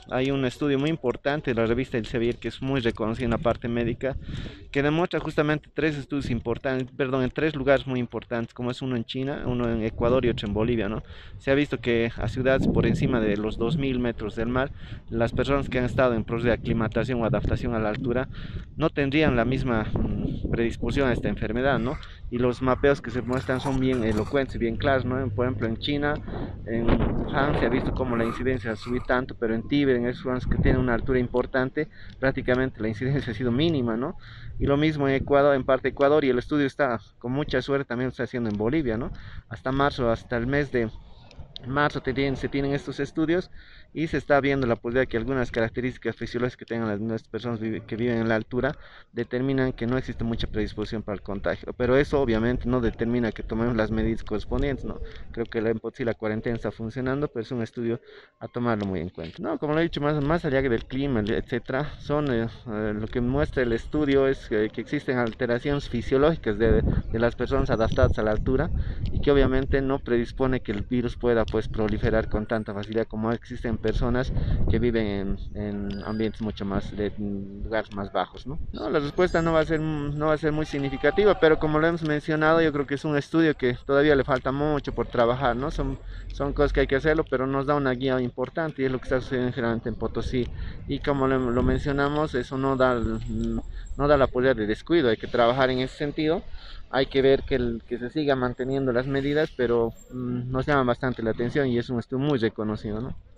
hay un estudio muy importante de la revista Elsevier que es muy reconocida en la parte médica, que demuestra justamente tres estudios importantes, perdón, en tres lugares muy importantes, como es uno en China, uno en Ecuador y otro en Bolivia, ¿no? Se ha visto que a ciudades por encima de los 2000 metros del mar, las personas que han estado en proceso de aclimatación o adaptación a la altura no tendrían la misma predisposición a esta enfermedad, ¿no? Y los mapeos que se muestran son bien elocuentes, bien claros, ¿no? Por ejemplo, en China, en Wuhan se ha visto como la incidencia ha subido tanto, pero en Tíbet, en esos lugares que tienen una altura importante, prácticamente la incidencia ha sido mínima, ¿no? Y lo mismo en Ecuador, en parte Ecuador, y el estudio está, con mucha suerte, también lo está haciendo en Bolivia, ¿no? Hasta marzo, hasta el mes de marzo se tienen estos estudios y se está viendo la posibilidad que algunas características fisiológicas que tengan las personas que viven en la altura determinan que no existe mucha predisposición para el contagio. Pero eso obviamente no determina que tomemos las medidas correspondientes, ¿no? Creo que sí, la cuarentena está funcionando, pero es un estudio a tomarlo muy en cuenta. No, como lo he dicho, más allá del clima, etcétera, lo que muestra el estudio es que existen alteraciones fisiológicas de las personas adaptadas a la altura y que obviamente no predispone que el virus pueda pues proliferar con tanta facilidad como existen personas que viven en ambientes mucho más de lugares más bajos, ¿no? No, la respuesta no va a ser muy significativa, pero como lo hemos mencionado, yo creo que es un estudio que todavía le falta mucho por trabajar, ¿no? Son cosas que hay que hacerlo, pero nos da una guía importante y es lo que está sucediendo generalmente en Potosí. Y como lo mencionamos, eso no da la posibilidad de descuido, hay que trabajar en ese sentido, hay que ver que se siga manteniendo las medidas, pero nos llama bastante la atención y es un estudio muy reconocido, ¿no?